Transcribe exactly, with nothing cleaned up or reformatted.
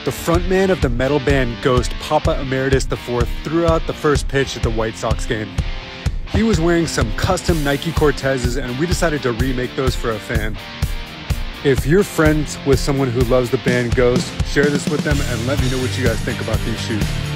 The frontman of the metal band Ghost, Papa Emeritus the fourth, threw out the first pitch at the White Sox game. He was wearing some custom Nike Cortezes, and we decided to remake those for a fan. If you're friends with someone who loves the band Ghost, share this with them and let me know what you guys think about these shoes.